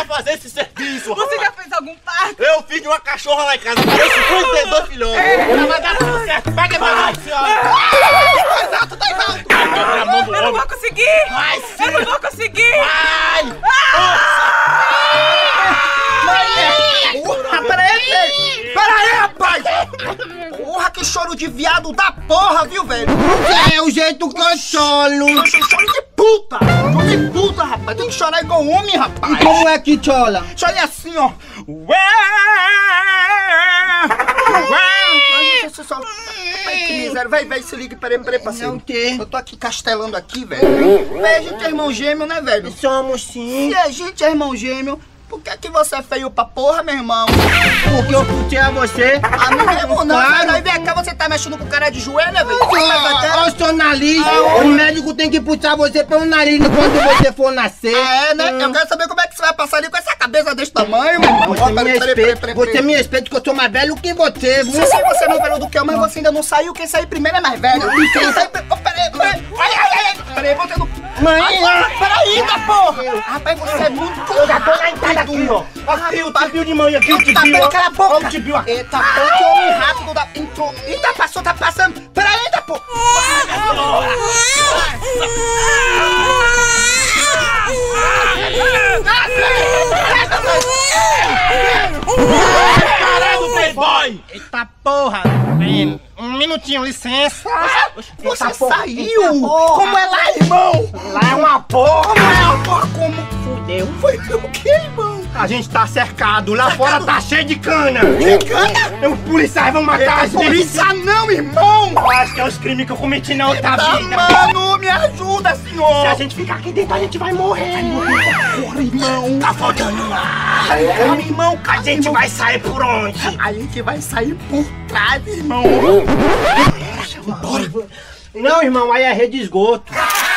fazer esse serviço. Você já fez algum parto? Eu fiz de uma cachorra lá em casa, parece 52 filhotes. Vai dar tudo certo, vai devagar, senhora. Tu tá exalto. Eu não vou conseguir. Vai sim. Eu não vou conseguir. Vai. Porra, peraí, rapaz! Porra, que choro de viado da porra, viu, velho? É o jeito que eu choro. Choro de puta! Choro de puta, rapaz! Tem que chorar igual homem, rapaz! E como é que chola? Chore assim, ó! Ai, que miséria! Vai, se liga, peraí, parceiro! Não tem. Eu tô aqui castelando aqui, velho! Véi, a gente é irmão gêmeo, né, velho? Somos sim. Se a gente é irmão gêmeo, por que você é feio pra porra, meu irmão? Porque eu putei a você. A mim mesmo não, Claro. aí vem cá, você tá mexendo com o cara de joelho, velho? Olha o seu nariz. O médico tem que puxar você pelo nariz quando você for nascer. É, né? Eu quero saber como é que você vai passar ali com essa cabeça desse tamanho, meu irmão. Você me respeita que eu sou mais velho que você, viu? Sim, você não velho do que eu, mas você ainda não saiu. Quem sair primeiro é mais velho. Quem sair... Peraí, você não... Mãe, Peraí, da porra! Rapaz, você é muito... eu já tô na entrada aqui, ó. Aqui, o tibio de mãe aqui, o tibio, ó. Cala a boca! Olha o tibio aqui. Eita, pô, que homem rápido da... Entrou... Eita, passou, tá passando. Peraí, da porra! Parado, playboy. Eita porra. Um minutinho, licença. Você saiu? Como é lá, irmão? Lá é uma porra. Como é uma porra? Como? Fudeu. Foi o quê, irmão? A gente tá cercado. Lá fora tá cheio de cana. De cana? Os policiais vão matar a gente. Polícia não, irmão! Eu acho que é os crimes que eu cometi na outra vida. Mano, me ajuda, senhor! Se a gente ficar aqui dentro, a gente vai morrer. Porra, irmão! Tá faltando ar. Irmão, A gente vai sair por onde? A gente vai sair por trás, irmão! Bora. Não, irmão, aí é rede de esgoto.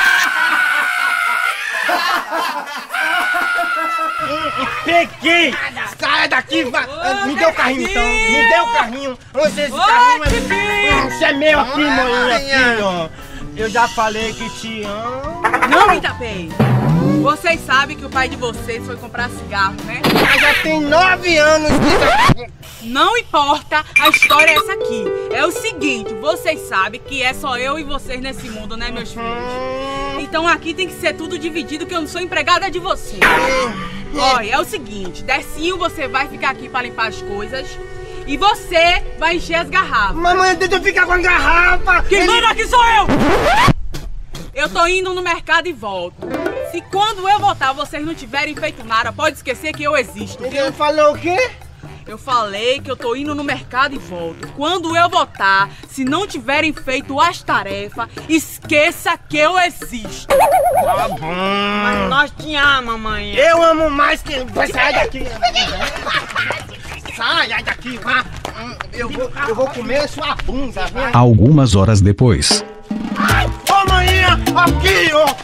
Peguei! Sai daqui, vai! Me dê o carrinho então! Me dê o carrinho! Você, esse carrinho é... Isso é meu aqui, mãe, aqui, ó! Eu já falei que te amo. Não me tapei. Vocês sabem que o pai de vocês foi comprar cigarro, né? Mas já tem 9 anos que... Não importa, a história é essa aqui. É o seguinte, vocês sabem que é só eu e vocês nesse mundo, né, meus filhos? Então aqui tem que ser tudo dividido, que eu não sou empregada de vocês. Olha, é o seguinte, Decinho, você vai ficar aqui pra limpar as coisas e você vai encher as garrafas. Mamãe, deixa eu ficar com a garrafa! Quem manda aqui sou eu! Eu tô indo no mercado e volto. Se quando eu voltar vocês não tiverem feito nada, pode esquecer que eu existo. Ele falou o quê? Eu falei que eu tô indo no mercado e volto. Quando eu voltar, se não tiverem feito as tarefas, esqueça que eu existo. Tá bom. Mas nós te amamos, mamãe. Eu amo mais que... Vai sair daqui. Sai daqui, vá. Eu vou comer sua bunda. Algumas horas depois. Ô, maninha, aqui, ó.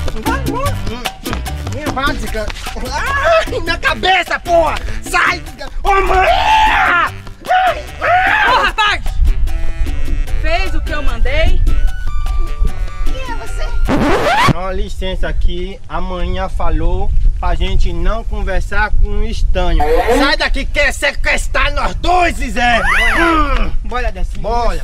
Minha básica. Ai, minha cabeça, porra. Sai. Ô, maninha. Ô, rapaz! Fez o que eu mandei? Quem é você? Ó, licença aqui. A manhã falou pra gente não conversar com um estranho. Sai daqui, quer sequestrar nós dois, Zé. Bora, desce. Bora.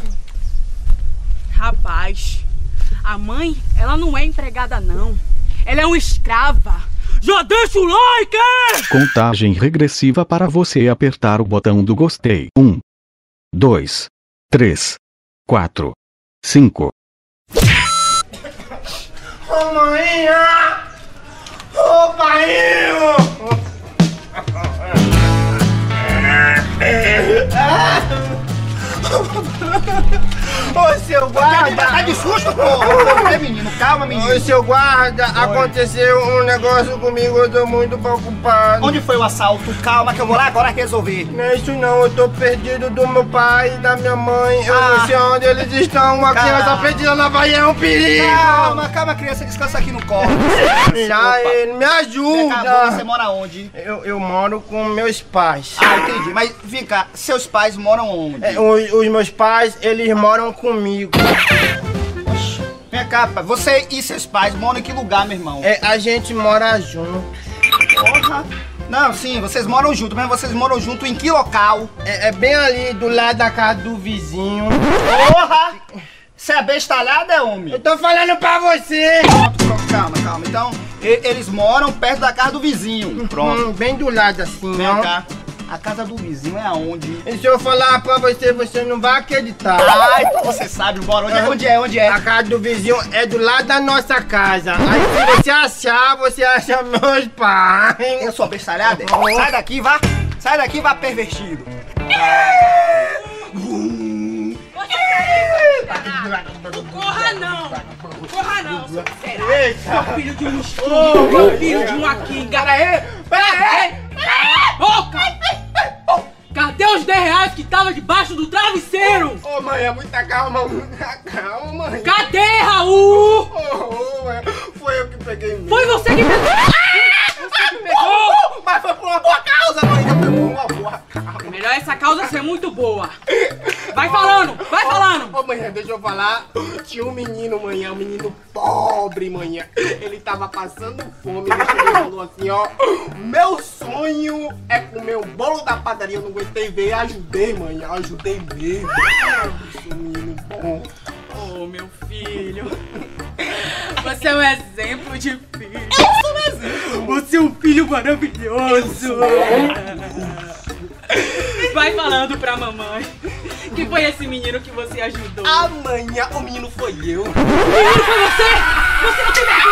Rapaz, a mãe, ela não é empregada não. Ela é uma escrava. Já deixa o like! Contagem regressiva para você apertar o botão do gostei. 1, 2, 3, 4, 5. Ô, maninha. Ô, painho. Ô, seu guarda! Tá de susto, porra! Menino, calma, menino. Ô, seu guarda, aconteceu um negócio comigo, eu tô muito preocupado. Onde foi o assalto? Calma que eu vou lá agora resolver. Não é isso não, eu tô perdido do meu pai e da minha mãe. Eu não sei onde eles estão. Uma criança perdida na Bahia é um perigo. Calma, criança, descansa aqui no colo. Já ele me ajuda. Você mora onde? Eu moro com meus pais. Ah, entendi. Mas vem cá, seus pais moram onde? Os meus pais, eles moram comigo. Vem cá, pai. Você e seus pais moram em que lugar, meu irmão? A gente mora junto. Porra. Não, sim, vocês moram juntos, mas vocês moram juntos em que local? É bem ali do lado da casa do vizinho. Porra! Você é bestalhada, é homem? Eu tô falando pra você! Pronto, calma. Então, eles moram perto da casa do vizinho. Pronto. Bem do lado assim, Vem ó. cá. A casa do vizinho é aonde? E se eu falar pra você, você não vai acreditar. Ah, então você sabe, bora. Onde é? A casa do vizinho é do lado da nossa casa. Aí se você achar, você acha meus pais. Eu sou bestalhada? Sai daqui, vá. Sai daqui, vá pervertido. Corra não, seu miserável. Seu filho de um estúpido, meu filho de um aqui. Pera aí. Cadê os 10 reais que tava debaixo do travesseiro? Ô, mãe, é muita calma, mãe. Cadê, Raul? Mãe, foi eu que peguei mesmo. Foi você que pegou? Você que pegou? Mas foi por uma boa causa, mãe. Foi por uma boa causa. Melhor essa causa ser muito boa. Vai falando. Ô, manhã, deixa eu falar. Tinha um menino, manhã, um menino pobre, manhã. Ele tava passando fome. Ele falou assim, ó. Meu sonho é comer um bolo da padaria. Eu não aguentei ver. Ajudei, manhã. Ajudei mesmo. Esse menino bom. Oh, meu filho. Você é um exemplo de filho. Eu sou um exemplo. Você é um filho maravilhoso. Vai falando pra mamãe. Que foi esse menino que você ajudou? Amanhã o menino foi eu. O menino foi você? Você não tem vergonha?